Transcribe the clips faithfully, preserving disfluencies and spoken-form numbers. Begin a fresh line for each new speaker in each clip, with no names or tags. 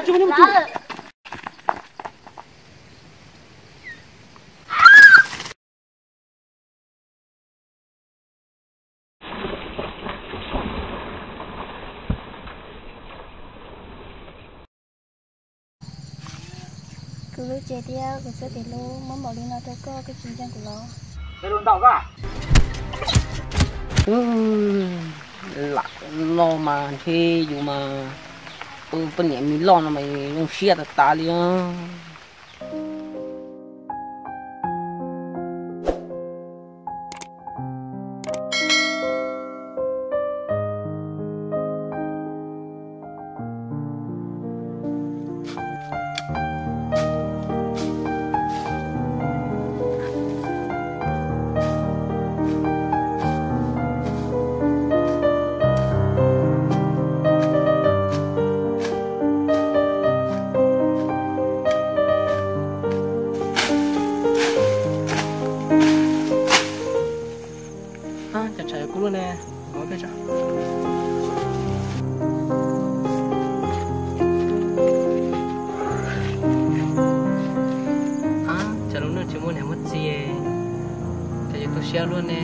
chú nó chú
cứ lúc chơi thì cứ chơi thì lúc mắm bảo đi nó cho có cái chuyện của nó
cái đồn tàu cả lại lo mà thì dù mà ừ bên nhà mình lo nó mày không xia được ta liền luôn nè có cái chả à chả lúc nào chỉ muốn em mất gì tại vì tôi share luôn nè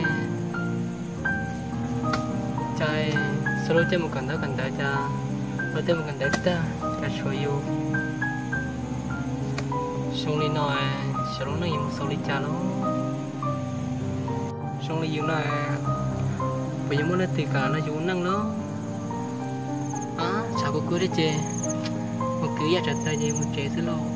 chạy solo chơi một cần đó cần đó cha rồi chơi một cần đó ta cha show you xong đi nói chả lúc nào một sau đi cha nó xong đi yêu này bây giờ muốn lấy tiền cả nó chú năng nó á sao cô cứ đấy chê một cứ ra trật tay gì một chế xí lô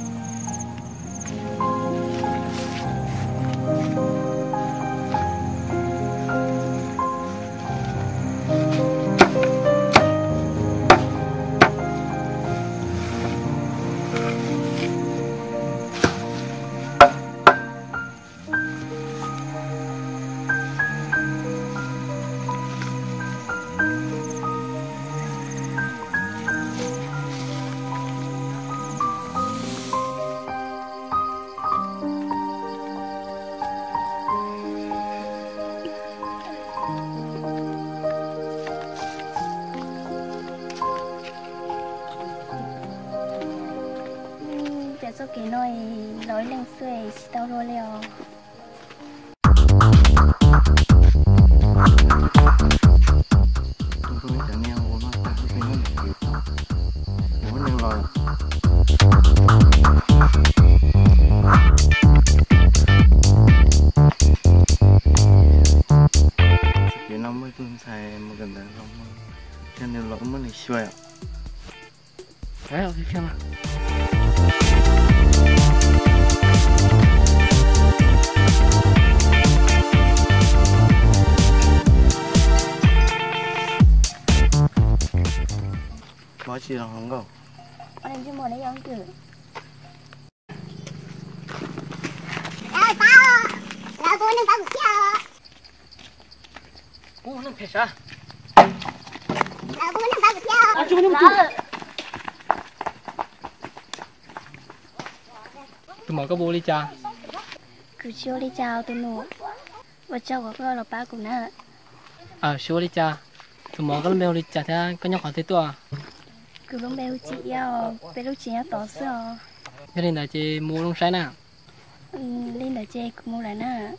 số cái nói nói lên xuôi chỉ tao rồi liều
tôi không biết chẳng nghe nó ta cái nó muốn nên rồi cái nó mới tuân xài một gần đây không cho nên nó mới này xuôi ạ
đấy ok xem nào
có gì đâu không có
anh em chưa muốn lấy ông cử
Ê, tao là tôi nên tao được chưa
ô nó phải sao
là tôi nên tao được chưa
à chú nó chú tụi mày có bố đi cha
cứ chiều đi chào tụi nó và cháu có cái là ba của nó
à chiều đi cha tụi mày có mèo đi cha thế có nhóc hỏi thế tua
cứ lúc bé chị yêu bé lúc chị nó tỏ sữa
cho nên là chị mua lông trái nào
lên là chị cũng mua lại nè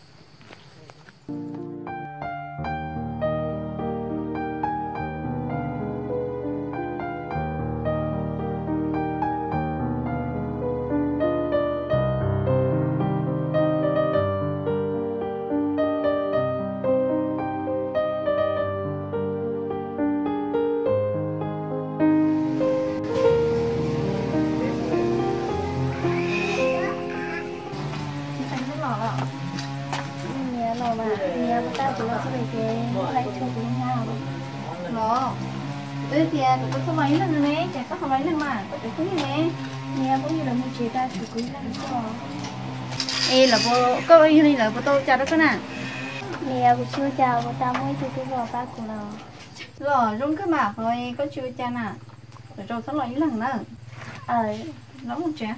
Ê kìa, tụi tôi có mấy lần nè, chả có mấy lần mà, tụi tôi nè.
Nghe cũng như là một chị ta chỉ quý là sao?
Ê là bố, có ý này là bố tôi chào đó cái nào?
Nghe cũng chưa chào, bố ta mới chưa vào ba của nó.
Rồi, rung cái mặt rồi có chưa cha nè. Rồi rồi sáu lần lần nữa.
Ờ,
nó một trẻ.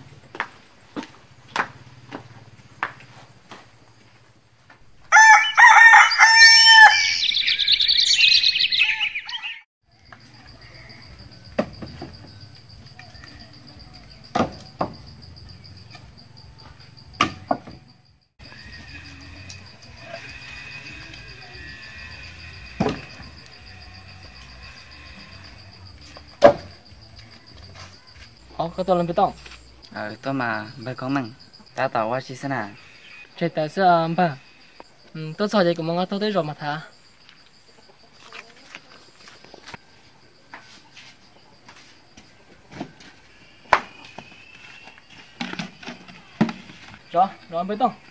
Ồ, có tôi làm bị tông.
Ờ, tôi mà bây có măng, ta tỏ qua chi sân à.
Chạy tại sao bà? Ừ, tôi sợ gì cũng mong tôi tới rồi mà thả. Rồi, rồi bê tông.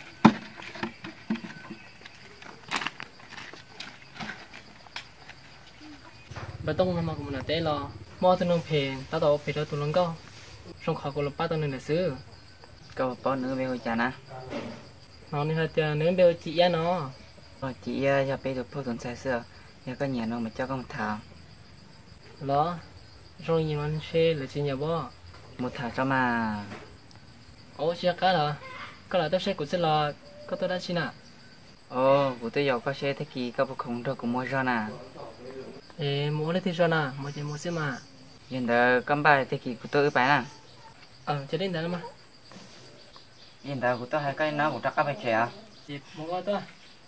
Bê tông là mà cũng là té lo. Mò tôi nông phèn, tao tao phèn cho tôi lông câu. Xong khỏi cũng là ba tao nên là xứ.
Câu bao nữa về hồi chả nè.
Nó nên là nếu đều chị á nó.
Rồi chị cho bé được phô tuần sai xưa. Nhà có nhà nó mà cho con một thảo.
Đó. Rồi nhìn anh xe là chị nhà bó.
Một thảo cho mà.
Ồ, xe cá là. Có là tôi xe của xe là. Có tôi đã xin à.
Ồ, của tôi giàu có xe thế kì có bộ không đâu cũng mua ra nè.
Ê, mua lấy thì ra nè, mua chỉ mua xe mà.
Hiện giờ cầm bài thế kì của tôi ư bài nè.
Ờ, cho đến đó mà.
Hiện giờ của tôi hai cái nó một trắc các bài trẻ.
Chị mua qua tôi.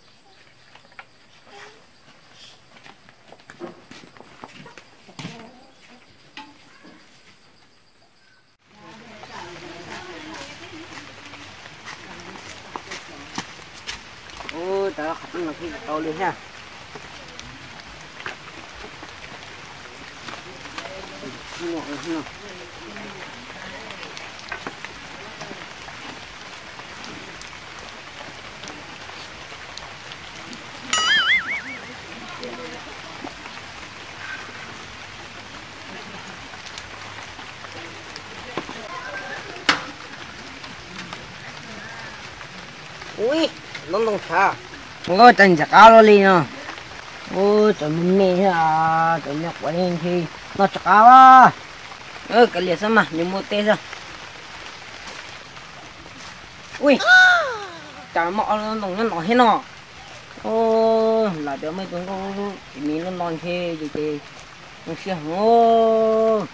Ôi, tao khát nó khi tao lên ha. Ngọt ngọt. Ui, nó nông xa. Ngồi chân giặc áo lên à. Ôi, trời mình mê à, trời nhọc quá nên thì nó chắc áo à. Ơ, cái liệt sao mà, nhưng mua tê ra. Ui, trời mọ nó nông nó nọ hết nọ. Ô, là đứa mấy tuần có chỉ mình nó non thế gì thì nó sẽ ô.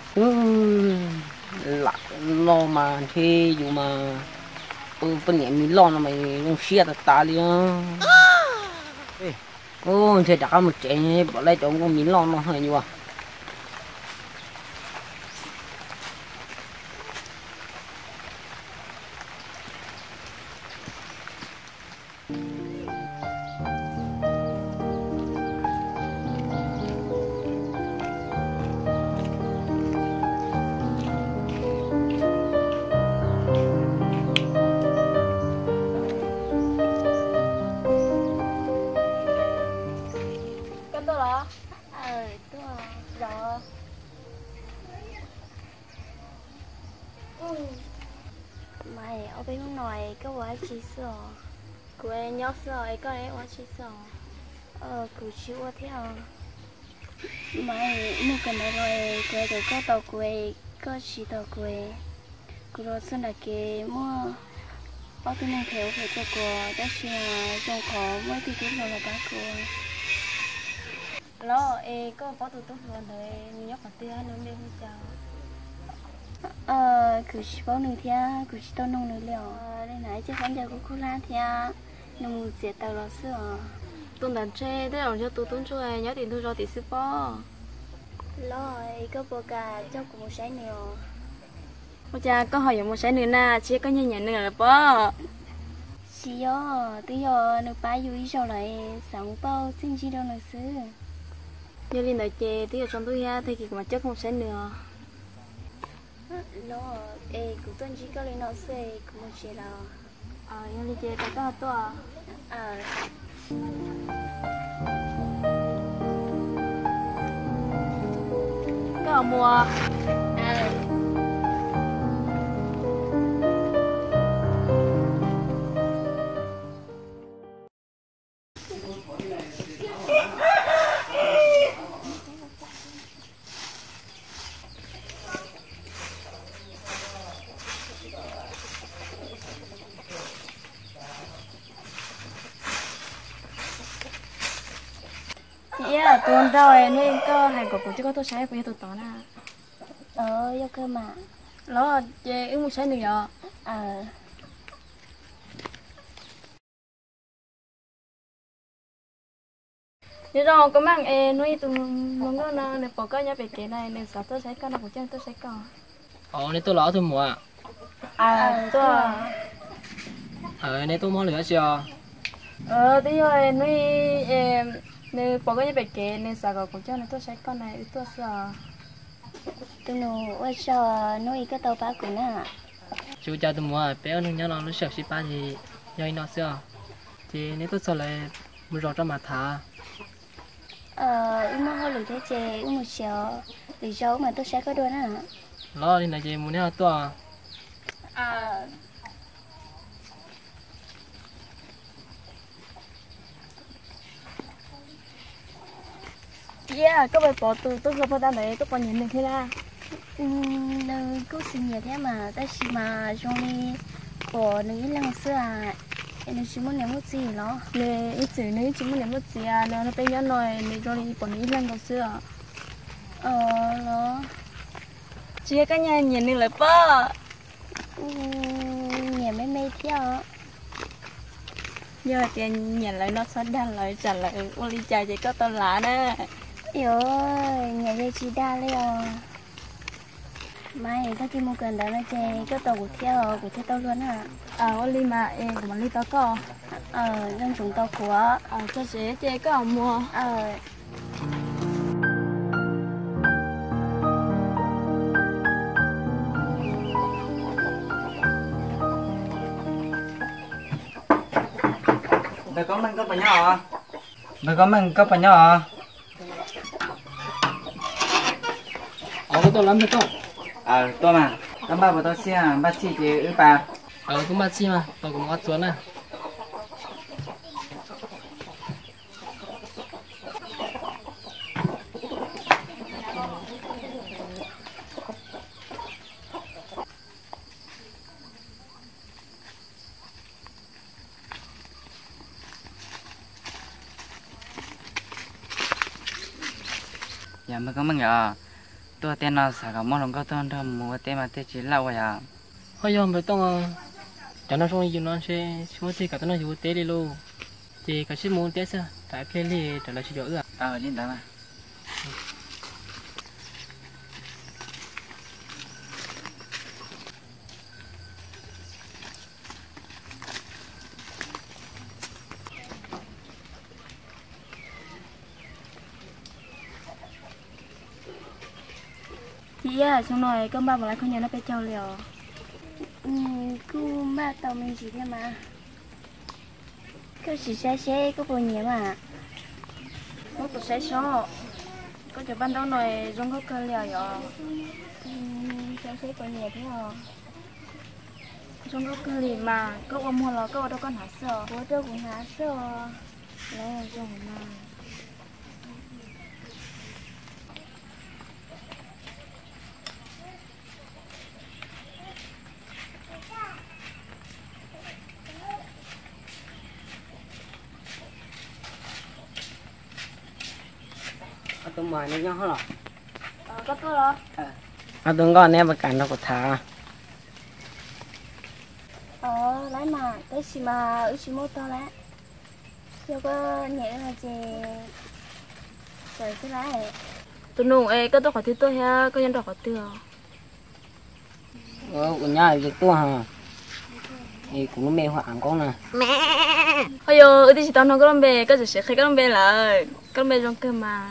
Là lo mà thế dù mà ừ, bên nhà mình lo nó mày nó xe ta ta liền. Ô, thế đã một trẻ bỏ lại chỗ con mình lo nó hơi nhiều à.
Mày ở bên ngoài có quá chi sợ. Quê nhóc sợ ấy có đấy quá chi sợ. Ờ, cứ chịu theo. Mày mua cái này rồi quê rồi có tàu quê có chỉ tàu quê. Cứ rồi xin là cái mua bao tiền nông theo phải cho cô đã xin là trong khó mới đi kiếm rồi là bác cô. Lo ê có bao tụ tốt rồi đấy nhóc ở tia nó bên chào. Ờ, cứ chỉ bao nửa thia, cứ chỉ tao nông nửa liều. Đây này chứ không giờ cũng khô la thia, nông dệt tao lo sữa.
Tuần đàn tre, thế là cho tôi tuần chơi nhớ tiền tôi cho tỷ sư po.
Lo, có bò cà cho cũng một trái nhiều.
Ôi cha, có hỏi một trái nữa na, chỉ có nhân nhận nữa là po.
Chỉ yo, tôi yo nửa ba yêu ý rồi lại sống bao xin chi đâu nữa xứ.
Như linh đợi chè, tí ở trong túi ha, thì kì mà chắc không trái nữa.
Lo, ê, cũng tuần chỉ có lên nó xe, cũng một chế nào.
Ờ, như linh chè, ta có hạt to à?
Ờ.
Có ở mùa.
Ờ.
Yeah, tuần rồi nên có hai cục cũng chỉ có tôi trái của tôi tỏ na.
Ờ, yêu cơ mà.
Lo, chè ứng một trái nữa rồi.
Ờ.
Thế rồi có mang ê nuôi tụi nó nó để bỏ cái nhà về cái này nên sợ tôi sẽ con nó cũng chẳng tôi sẽ còn.
Ồ, nên tôi lỡ thôi mùa.
À, tôi
Ờ, nên tôi mò lửa chưa?
ờ tí rồi nuôi em nuôi bỏ cái như vậy kì nên sao cũng cho nên tôi sẽ con này tôi sợ
tôi nụ ôi sao nuôi cái tàu ba của nó
Chú cha tôi mùa, bé nó nhớ nó nó sợ xí ba gì, dây nó chưa? Thì nên tôi sợ lại muốn rõ cho mà thả.
ờ em mong hơi lười thế chị em một xíu lý do mà tôi sẽ có đôi nữa
Lo đi này chị muốn nhớ tôi.
à
Yeah, các bạn bỏ từ tôi không phải đấy, tôi bỏ nhìn được thế nào?
nơi cứ sinh nhật thế mà ta chỉ mà trong đi của nữ lần xưa à em chỉ muốn nhớ một gì đó
Nè, ít chữ nữa chỉ muốn làm một gì à, nó bây giờ nói nè rồi đi bỏ đi lần đầu xưa.
ờ nó
Chị cả nhà nhìn được lại bơ.
nhà mấy mấy theo
Giờ tiền nhìn lại nó sẽ đan lại trả lại Oli chào chị có tên lạ đó.
yếu nhà dây chỉ đa liền mai các chị mua cần đó là chơi cái tàu của theo của theo tàu luôn à
À, Oli mà em của mình đi tao có.
ờ dân chúng tàu của
À, cho chị chị có mua.
ờ
Bà có mình có bà nhỏ. Bà có mình có bà nhỏ.
Ờ, tôi lắm rồi tôi.
Ờ, tôi mà. Các bà bà tôi xe bác sĩ chị ư bà.
Ờ, cũng bắt chi mà, tôi cũng bắt xuống à.
Dạ bà có mình nhỏ. Tôi tên là xả cả món lòng cao thân thôi mua tên mà tên chỉ lâu rồi à.
Hơi giờ mới tông à. Cho nó xong rồi nó sẽ xuống thì cả nó dùng tế đi luôn. Thì cả ship muốn tế sao? Tại play đi trở lại chỉ được à.
Ờ, lên đó mà.
Chị à, xong rồi con ba bỏ lại con nhà nó phải trâu liều.
cứ ba tàu mình chỉ thế mà cứ chỉ xe xe có bao nhiêu mà
Nó tụi sẽ số. Có chỗ ban đầu này rong có cơ liều rồi.
xe xe bao nhiêu thế hả
Rong có cơ liều mà, có ôm mua là có đâu con hả sợ.
bố tôi cũng há sợ
Lấy rồi rong mà.
tôi mời nó nhau hả
Ờ, có tôi rồi.
à tôi có nè bà cảnh nó có thả
ờ lấy mà tới xí mà ở xí mô tô lấy cho có nhẹ là chị rồi cái lấy
Tôi nung ê, có tôi khỏi thứ tôi ha, có nhân đọc khỏi từ.
ờ của nhà việc tôi hả thì cũng mê hoảng con nè
Ôi dồi, ở đây chỉ tao nói có làm bè, có chỉ khi có làm bè là có làm bè trong cơ mà.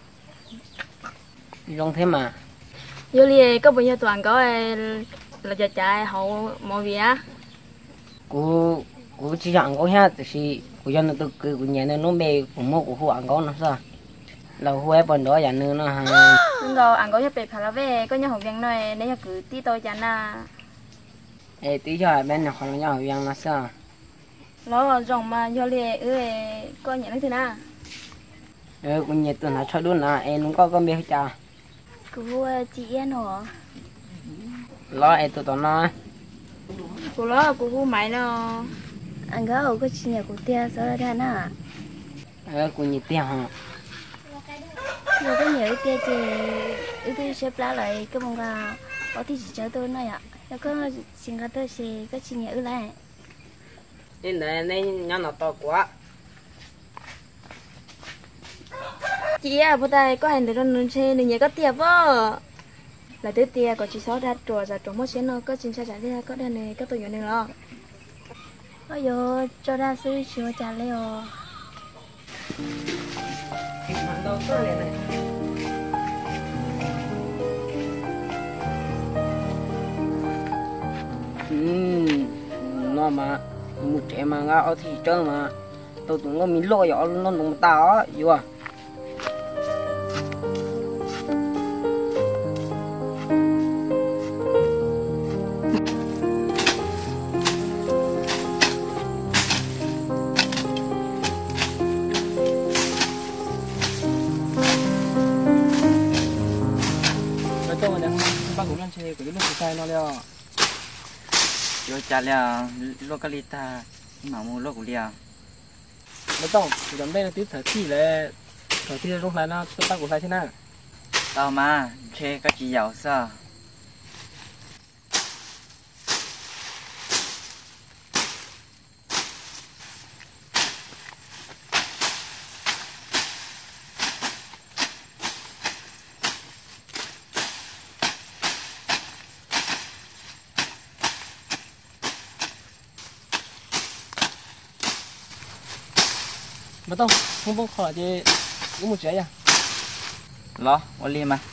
trong thế mà
Vô li có bao nhiêu toàn có là chờ chạy hậu mọi việc á.
cô cô chỉ hoảng con ha thì cô dân tôi cứ của nhà nó mê của mua của hoảng con nó sao là huế bên đó nhà nữa nó ha
Nhưng rồi ăn có cho bè phải là về, có nhau học viên này nếu cứ tí tôi chán à.
ê tí cho bên nào còn nhau yang nó sao
Nó rồng mà vô li ư có nhận được thế nào.
ờ cô nhà tôi nói cho đúng là em không có con biết cha
cứ chị yên hả
lo em tôi tao nói
Cô đó cô cô máy nó.
anh có ở cái chị nhà của tia sao ra nè
ờ cô nhà tiền hả
rồi cái nhiều tia chị ưu tiên xếp lá lại cái bông gà có thì chỉ cho tôi này ạแล้วก็สิ่งที่tôi sẽ cái chị nhà ưu lại
nên đấy nên nhau nó to quá
Chị à, bữa tay có hành để con nôn xe nên nhớ có tiệp á. là tới tia có chỉ số ra trò ra trò mất xén nó có chính xác trả đi có đây này có tôi nhận được lo
ôi yo cho ra sư chúa trả leo
Mà đâu có liền này. Ừm, nó mà một trẻ mà ngã ở thị trấn mà tôi tưởng nó mình lôi ở nó đúng tao á, yêu à.
Cho mà đang ba cũng đang chơi cái lúc sai nó leo.
Yo cha là localita mà mua lô của lia.
Nó tông, thì đám đây là tí thở thi là thở thi lúc này nó ba cũng sai thế nào?
Tao mà chơi cái gì giàu sao?
Mà tông, không bốc khỏi thì có một trái à?
Lo, ô lia mà.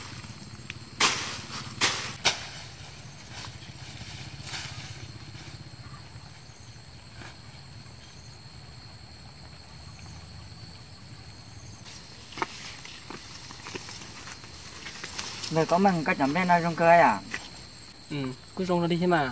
Rồi có măng cái chấm bên nào trong cây à?
Ừ, cứ rong nó đi thế mà.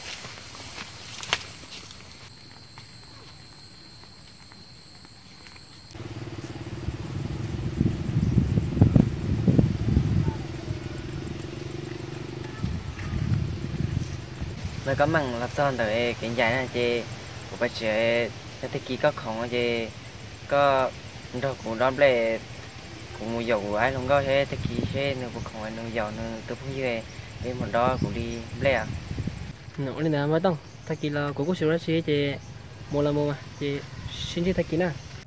Rồi có măng lập son tới cái dài này chị của bà trẻ cho tới kỳ có không chị có đâu cũng đón lệ cũng mua dầu ai không có thế tới kỳ thế nữa cũng không ai nông dầu nữa tôi cũng như vậy bên một đó cũng đi lẹ
Nó lên nào mà tông, thay kỳ là của cô sửa ra xe chị mua là mua mà chị xin chứ thay kỳ nào.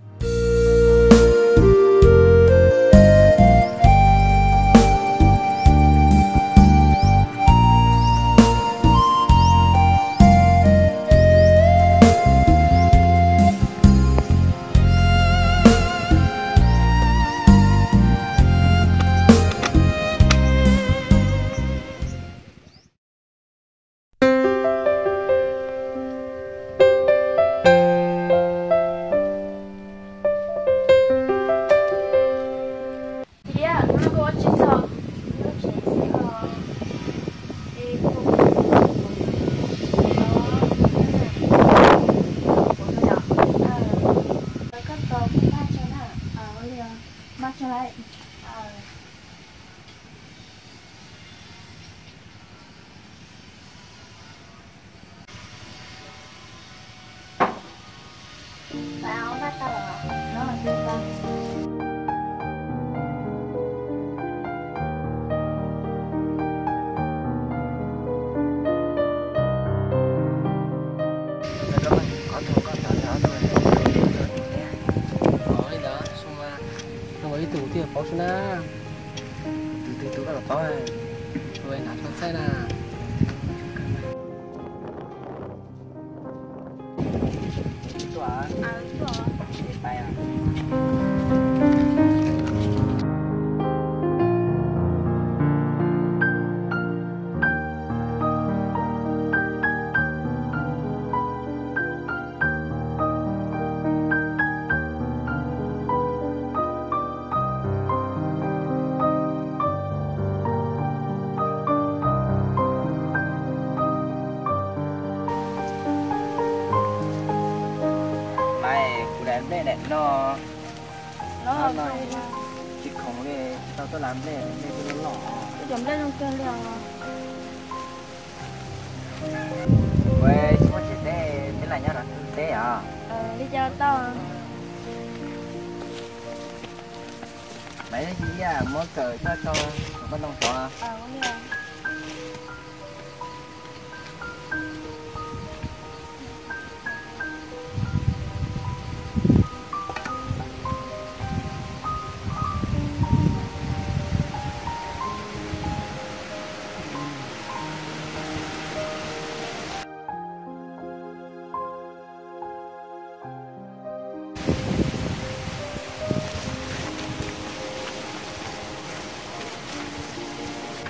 Từ pháo na từ từ từ là pháo này rồi nát con xe nè chỗ à à chỗ tay à đây này nó nó nó chỉ không để tao tôi làm đây đây tôi nó
cái chấm lên trong cơn là
vậy có chỉ thế thế là nhá là thế à
ờ đi cho tao
mấy cái gì à muốn cởi cho cho con đông to
ờ có nghe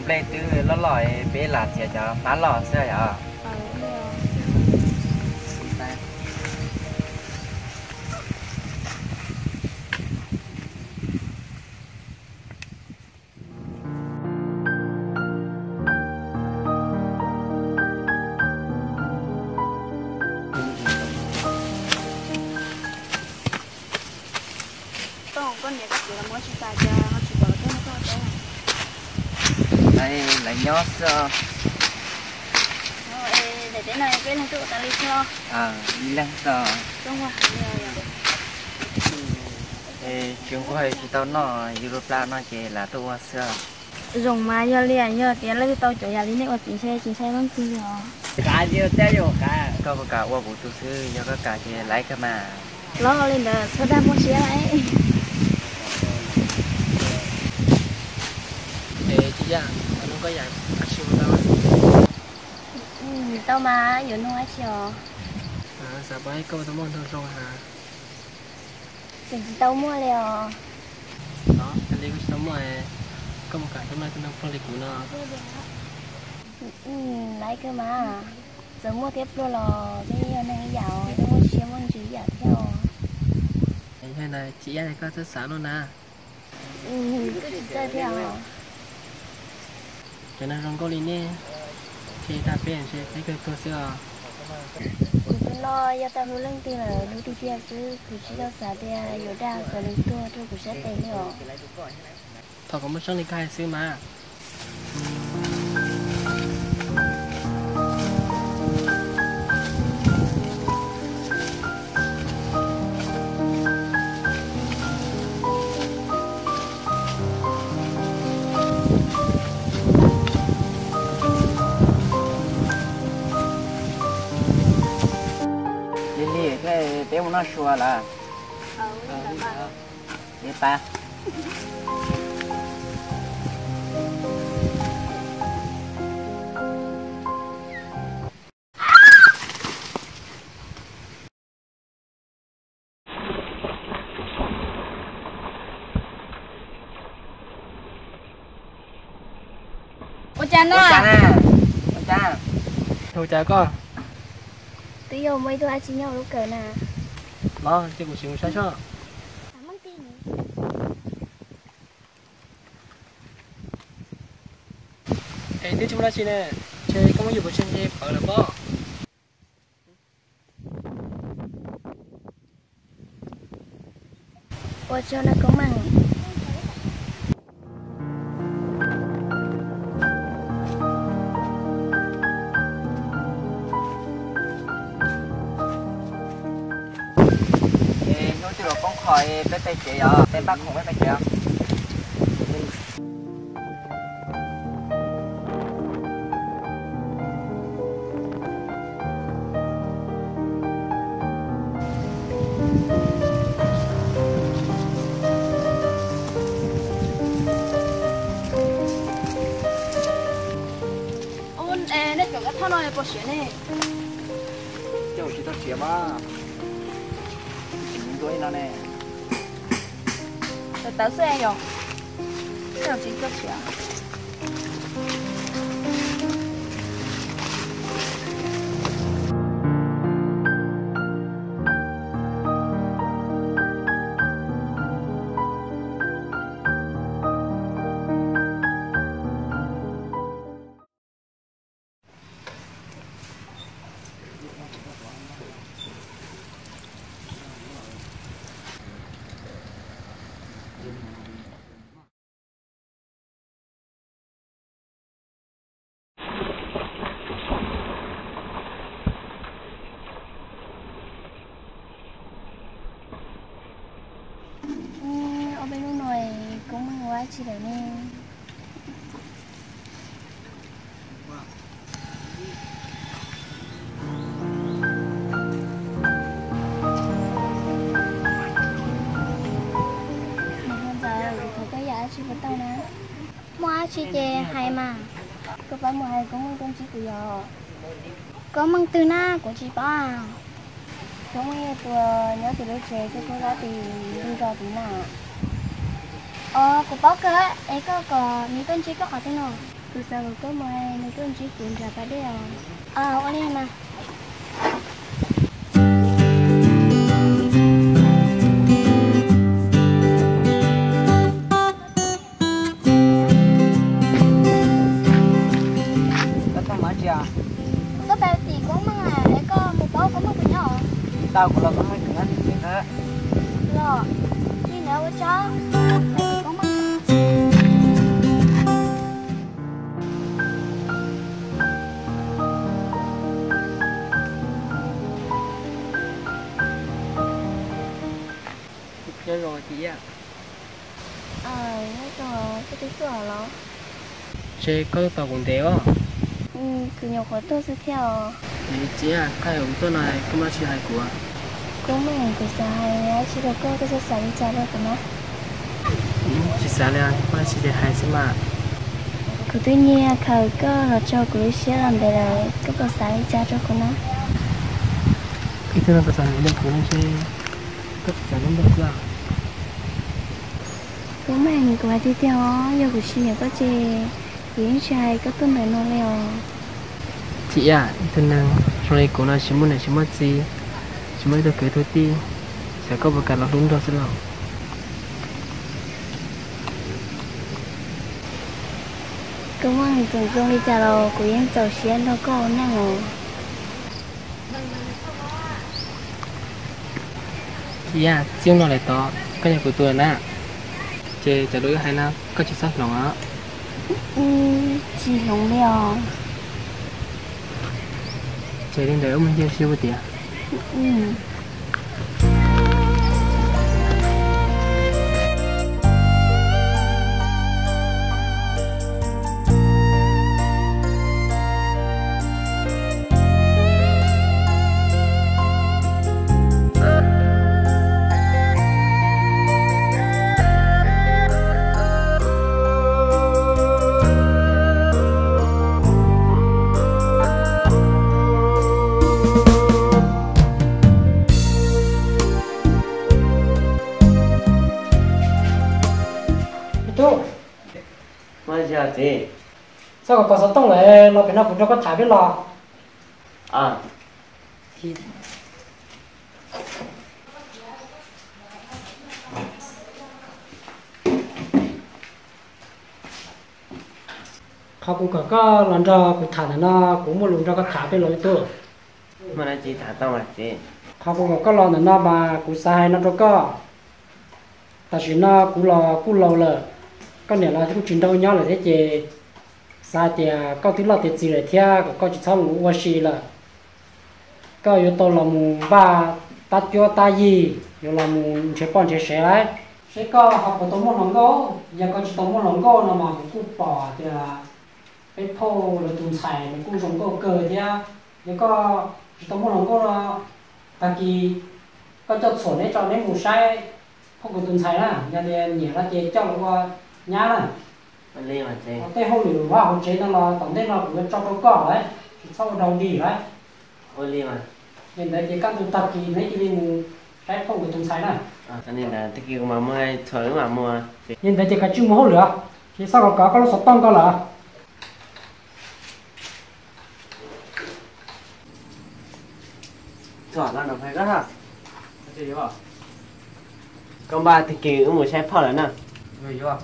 เปลตื้อแล้วลอยเบลหลาดเสียจ้ะฟ้าหล่อเสื้อจ้ะ
ờ cái rồi
ต้องก้อนเดียวก็เดี๋ยวเราไม่ชิตาจะเขาชิตาต้องก็ต้อง
đây là nhó sơ
เออเดี๋ยวเดี๋ยวหน่อยเป็นให้ตัวตาลิชอ
à đi lên sơ
ต้องว่า
ê chúng quay chỉ tao nó Europa nó chỉ là tôi sơ
dùng mà giờ liền giờ tiền lấy tao chỗ nhà đi này ở chính xe chính xe vẫn cứ rồi
cá gì té vô cá
có một cả qua bộ tu sư do các cả chỉ lấy cái mà
lo lên là sao đang muốn xe lại
Ê chị à, nó có giải ăn siêu tao.
ừ tao mà vừa nuôi chiều
À, sao bấy câu tao muốn thôi rồi hả?
สิ่งที่tao mua liền
Đó, tao lấy cái tao mua này. Có một cái trong này tao đang phân lịch của nó.
ừ lấy cơ mà giờ mua tiếp luôn rồi bây giờ này giàu tao mua chiều mua chữ giàu theo
Ê, thế này, chị này có rất sáng luôn nè.
ừ cứ chỉ chơi theo
Cho nên rong có lý nè. Chị ta biết chị thấy cái cơ sữa.
cũng lo do tao nuôi lưng tiền là nuôi đi kia chứ cứ chỉ tao xả tiền rồi ra còn lưng tua tôi cũng sẽ tiền rồi
Thọ có một trong lịch hai xưa mà.
Lily cái bé nó xua là đi ta
ôi cha nó
ôi cha nè ôi cha
Thôi chả có.
tí giờ mấy đứa chỉ nhau lúc cỡ nè
Đó, chị của chị cũng sao cho.
mang tiền
Ê, thế chúng ta chị nè. Chơi có mấy dụng của chân chị bảo là bó.
ôi cho nó có măng
ê nó chỉ là con khỏi bé bé chị à bé bác không bé bé chị à
ôn ê nó kiểu cái thao nói bỏ xe này
cháu chỉ tao chém á chỉ đuôi nó nè
rồi tao xe rồi tao chỉ có xe
ở bên lúc này cũng mang quá chỉ để nên chị bắt tao nè mua chị chè hay mà có phải mua hay có mang con chị của giờ có mang từ na của chị ba chúng ấy tôi nhớ từ lúc trẻ cho tôi ra thì đi ra tí nào ờ của bác cơ ấy có có những con chị có khó thế nào cứ sao có mà nên cứ chỉ cuốn ra ba đứa à ở đây mà có bao tiền cũng mà để có một bao cũng một cái nhỏ
tao cũng là có mấy cái gì đó
rồi đi nữa với chó mày có mà
chơi rồi chị ạ.
ờ nói rồi cái thứ cửa nó
Chơi có tàu cũng thế á.
ừ cứ nhiều khó tôi sẽ theo
Thì chị ạ, cái ông tôi này cũng là chị hai của.
cũng mình cứ sai chỉ có cơ cái sai đi trả được mà
Chị sao nè, qua chị để hai xem mà.
cứ tuy nhiên khởi cơ là cho cứ sẽ làm để là cái cơ sai đi trả cho cô nó
Cái thứ nó có sản lượng của nó chơi cấp sản lượng được ra.
cũng mình cứ đi theo giờ cứ xin nhiều có gì hiện trai có tuần này nó leo
Chị ạ, tuần nào sau này cô nói chỉ muốn này chỉ mất gì, chỉ mới được cái thôi ti, sẽ có một cái là đúng đó sẽ làm.
cũng mình tưởng tượng đi trả rồi của em cháu xuyên nó có năng rồi
Chị ạ, riêng nó lại to, cái nhà của tôi nè. Chơi trả đối hai năm, có chỉ sắp lòng á.
ừ chỉ lòng leo
Chơi đến đấy ông mình chơi siêu một tí à?
ừ
chú
Mà giờ chị
sao có số tông lại nó phải nó cũng cho có thả biết lò
à
thì họ cũng có có lần ra cũng thả này nó cũng một lần ra có thả biết lò tôi
mà là chị thả tao mà chị
họ cũng có có lần này nó mà cũng sai nó cho có tại vì nó cũng là cũng lâu rồi có nghĩa là cũng chuyển đầu nhau là thế chị sai thì có thứ là tiền gì để theo có chỉ xong ngủ qua xì là có yếu tố là mù ba ta cho ta gì yếu là mù chế con chế sẽ đấy sẽ có học của tôi muốn lòng gỗ giờ có chỉ tôi muốn lòng gỗ nào mà cũng bỏ thì là cái phô là tùng xài là cũng dùng gỗ cờ thế giờ có chỉ tôi muốn lòng gỗ là ta kỳ có cho sổ đấy cho đến mù sai không có tùng xài là giờ thì nhỉ là chế cho qua nhá này
mà lên mà chị
cái hôm lửa vào hôm chế nó là tổng thế nó cũng cho nó cỏ đấy sau đầu đi đấy
ôi lên mà
hiện tại cái các tụ tập thì mấy cái mình cái không của tùng sái này
à cho nên là tất kia mà mua thổi mà mua
hiện tại chỉ cả chữ mẫu lửa thì sau đó có có nó sập tông có là
thổi là nó phải có hả con ba thì kỳ cũng một xe phở nữa nè
Người vô à?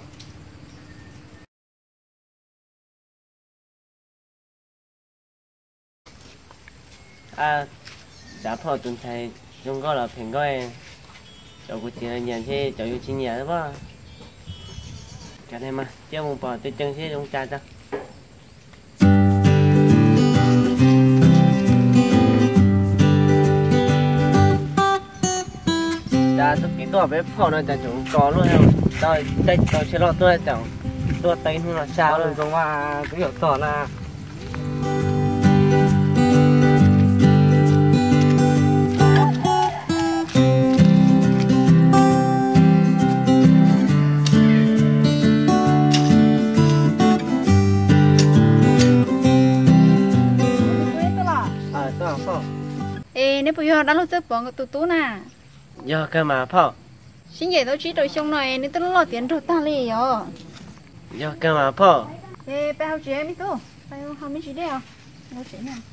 à giá phở tuần thầy dùng có là平coi cháu của chị là nhận thế cháu yêu chị nhẹ đó ba cái này mà chứ một bỏ tôi chân thế trong cha ta ta tôi kỹ tôi bé phở này chẳng chúng có luôn không tôi đây tôi sẽ lo tôi chẳng tôi tay không là sao luôn
giống mà cái hiểu tỏ là
à tôi học phở
ê nếu bây giờ đã lúc trước bỏ cái tủ tủ nè
giờ cơ mà phở
xin vậy tôi chỉ rồi xong này nếu tôi lo tiền rồi ta liền rồi
giờ cơ mà phở
ê bé học chị em tu bé học mấy chị đấy à nó chị nè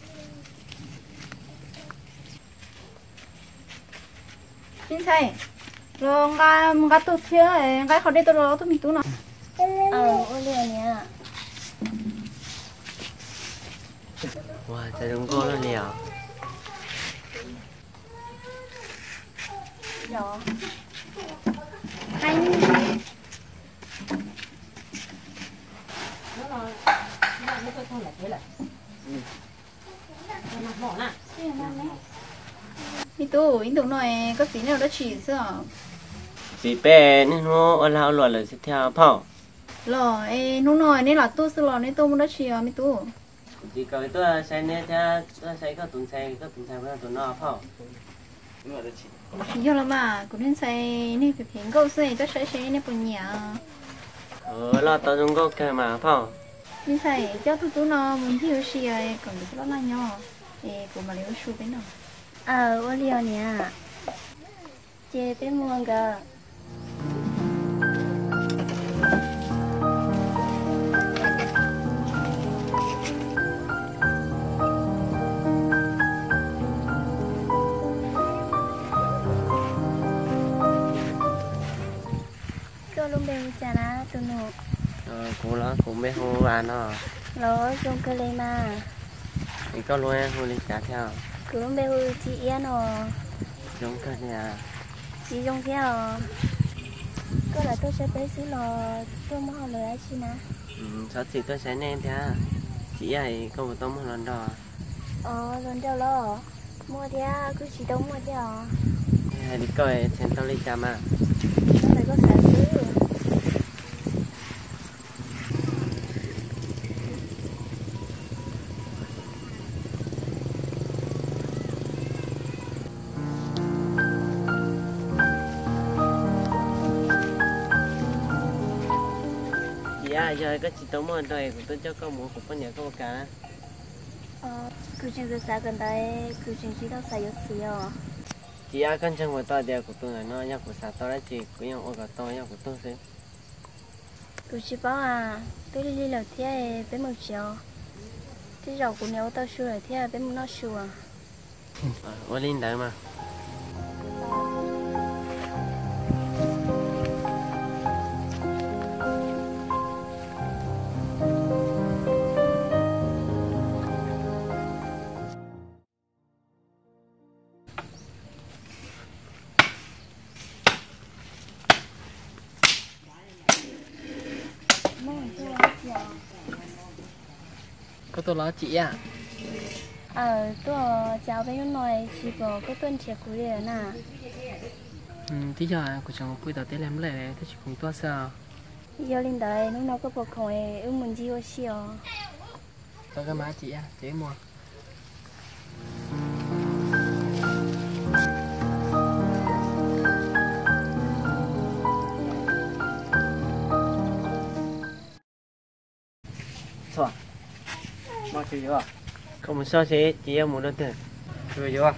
chính sai rồi ngài ngài tu thiệt ngài học đây tu rồi tu mình tu nào
ờ ôi liền nè
wow trời đông cô luôn nè
rồi anh
mi tu in tu nói có gì nào đó chỉ sao
chỉ bé nên nó ở lao loạn là sẽ theo phong
lo ê nó nói nên là tu sư lo nên tu muốn đó chỉ à mi tu
chỉ cần tôi xây nên theo tôi xây có tuần xây có tuần xây với tuần nọ phong
giờ là mà cũng nên xây nên phải phiền câu xây tôi xây xây nên bận nhà
ờ lo tao dùng có cái mà phong
nên xây cho tu tu nó muốn hiểu gì à còn được lo là nhỏ ê cũng mà lấy số bên nào
ờ ôi liền nè chị bé mua cơ luôn bên chả na tụi nó
ờ cũng lo cũng biết không ăn nó
nó trong cái này mà
thì có luôn không đi trả theo
cứ luôn bên chị yên nó
giống cái này
chị trong theo có là tôi sẽ bé xí lò tôi mua lời ấy chị nè
ừ sao thì tôi sẽ nên thế chị ấy có một tấm một lần đó
ờ lần đầu lo mua theo cứ chỉ đông mua theo
hay đi coi xem tao đi chăm à
nó phải có sản xứ
dạ giờ có chỉ tấm một đời của tôi cho con một của con nhà con cả
ờ cứ chừng từ xa gần đây cứ chừng chỉ đâu xài được gì à
chị ai con chân của tôi đều của tôi là nó nhau của xã tôi là chị của nhau ở cái tôi nhau của tôi xí
cứ chỉ bảo à tôi đi đi làm thế bé một chiều cái rau của nhau tao xua là thế bé một nó xua
ờ ở linh đấy mà
có tôi lo chị à
ờ tôi cháu bé nói chỉ bảo có tuần trẻ của liền nè
ừ tí giờ của chồng quay đầu tới làm lệ thế chỉ cùng tôi sao
giờ lên đây nó nó có bộ không ấy ứng muốn gì ở xíu
tôi cái má chị à chế mua
sao mà chị à
không một sao thế chị em muốn đơn tiền
chơi chưa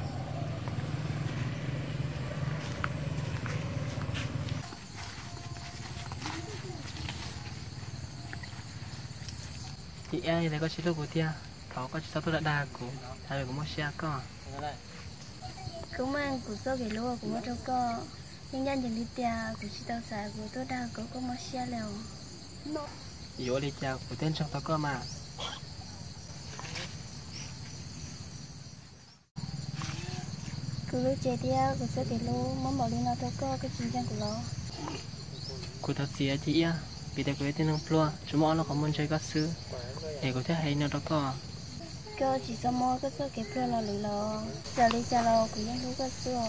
chị ai này có chỉ lúc của tia tháo có chỉ sao tôi đã đa của thay vì có một xe co
cũng mang của số cái lúa của một trâu co nhân dân dừng đi tia của chị tao xài của tôi đang có có một xe lèo
yếu đi chào của tên trong tao co mà
cứ lúc chơi tia của số cái lúa món bỏ đi nó trâu co cái chính dân của nó
của tao xía chị à vì thế cái tên nó plua chúng nó có muốn chơi các sư để có thể hay nó đó co
cơ chỉ sao mua cái số cái plua là lười lo giờ đi chơi lo của những thứ cái xưa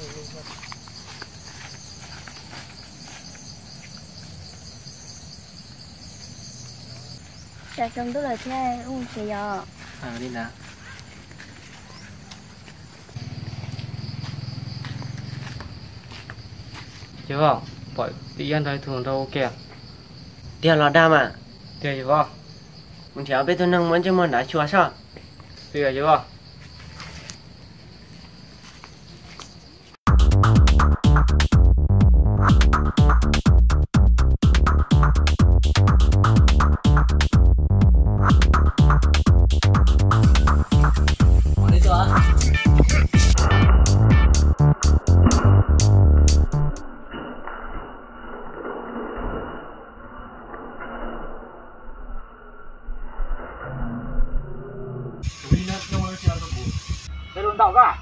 chả trong đó là thế uống gì à
à đi nào
chưa vào bởi bị ăn thấy thường đâu kìa
điều là đam à
kìa chưa vào
mình theo biết tôi nâng muốn cho mình đã chua sao
kìa chưa vào
tao ra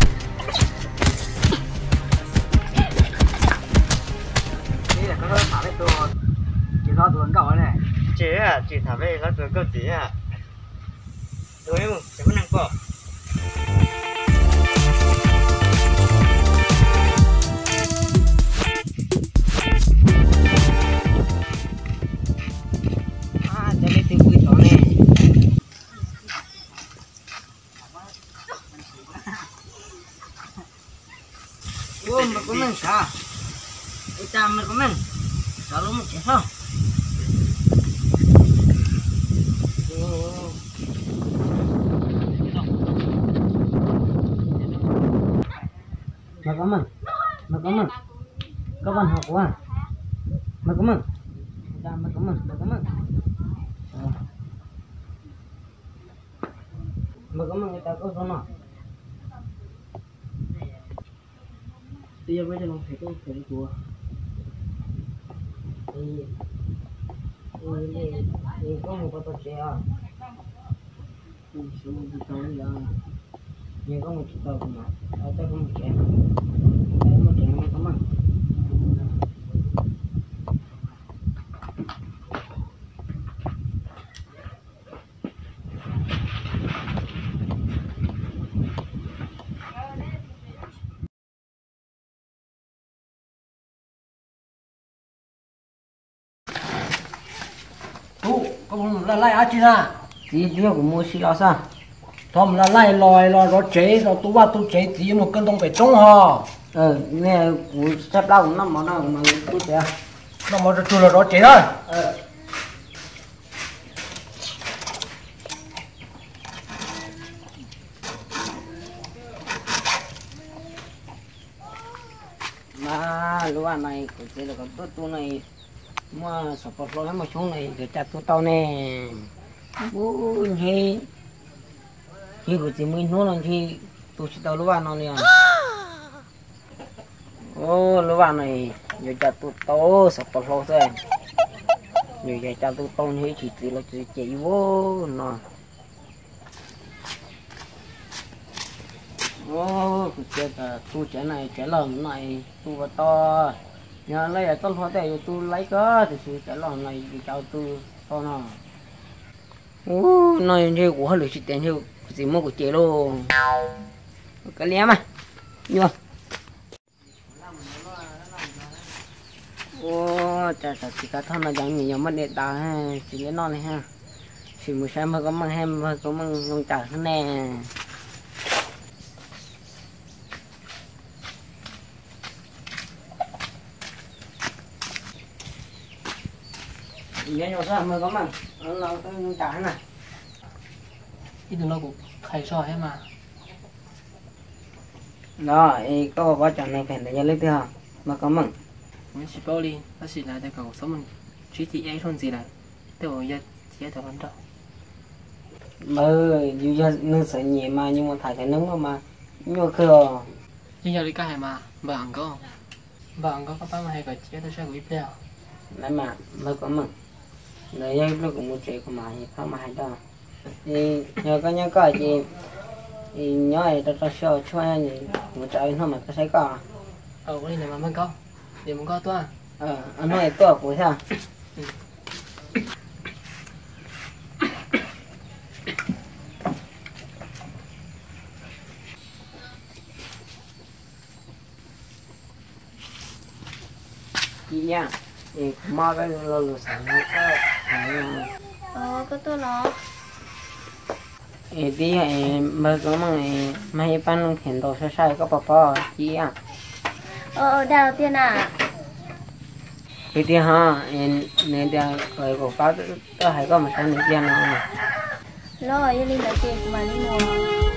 đây là cái thả đấy tôi chỉ lo tuần cậu này
chế à chỉ thả về nó rồi câu chế à đối không sẽ có năng cọ
à cho cái tiêu vui đó này ô mà có mình sao cái cha mà có mình sao lúc mà chết không mà có mình mà có mình có bạn học quá mà có mình cha mà có mình mà có mình mà có mình người ta có sao nào bây giờ bây giờ nó phải có cái của thì thì thì có một cái tổ trẻ thì số một cái tổ là nhưng có một cái tổ mà ở đây có một trẻ đây một trẻ này có mà có một là lại á chứ à tí điều của mua xí là sao thom là lại lòi lòi nó chế rồi tú ba tú chế tí một cân đông phải trống hò ờ nè của sắp lâu năm mà nó mà tú chế nó mà chú là nó chế thôi ờ mà lúc này của chế là con tú này mà sập bọt lôi mà xuống này để chặt tụi tao nè bố thì khi của chị mình nói là khi tụi chị tao lúc nào nè ô lúc này giờ chặt tụi tao sập bọt lôi rồi giờ chặt tụi tao thì chỉ chỉ là chỉ chỉ vô nè ô của chị là tụi trẻ này trẻ lớn này tụi to nhà lấy ở trong hoa tệ tôi lấy có thì sự trả lời này thì cháu tôi to nào ô nói như của hơi lười tiền như gì mua của chị luôn cái lé mà nhua ô chả chả chỉ cả thằng là chẳng nhiều mất điện ta ha chỉ lấy non này ha chỉ một xem mà có mang hem mà có mang không trả thế nè nhớ sao mà có mà nó cái trả này
ít nó cũng khai so hết mà
đó ấy có bao giờ này phải để lấy tiêu mà có mừng
mình chỉ bao đi nó chỉ là để cầu sống mình chỉ chỉ ấy thôi gì này tôi bây giờ chỉ là vấn đề
mơ dù cho nó sợ nhẹ mà nhưng mà thải cái nóng mà nhiều cơ
nhưng giờ đi cái mà bà ăn có bà ăn có có bao mà hay cái chỉ tôi sẽ gửi theo
đấy mà mơ có mừng đấy nó cũng một chuyện của mà không mà hay đâu thì nhờ có nhớ coi gì thì nhớ thì tôi cho show cho anh thì một trời nó mà có thấy có
ờ cái này mà mình có để mình có toa
ờ anh nói có của sao chị nha thì mà cái lô lô sản nó có
ờ cái tôi nó
thì đi mà có mà mấy bạn khen đồ sai sai có bỏ bỏ chị à
ờ đầu tiên à
thì đi ha nên đi rồi của bác tôi hay có một cái này tiền nào
lo ở đây là tiền của bạn đi mua